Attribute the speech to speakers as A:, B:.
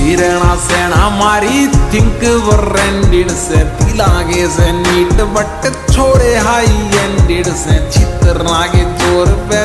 A: हिरणा सेना मारी think branded से पिलागे से नीट बट छोड़े हाई एंडेड से चित्र नागे जोर पे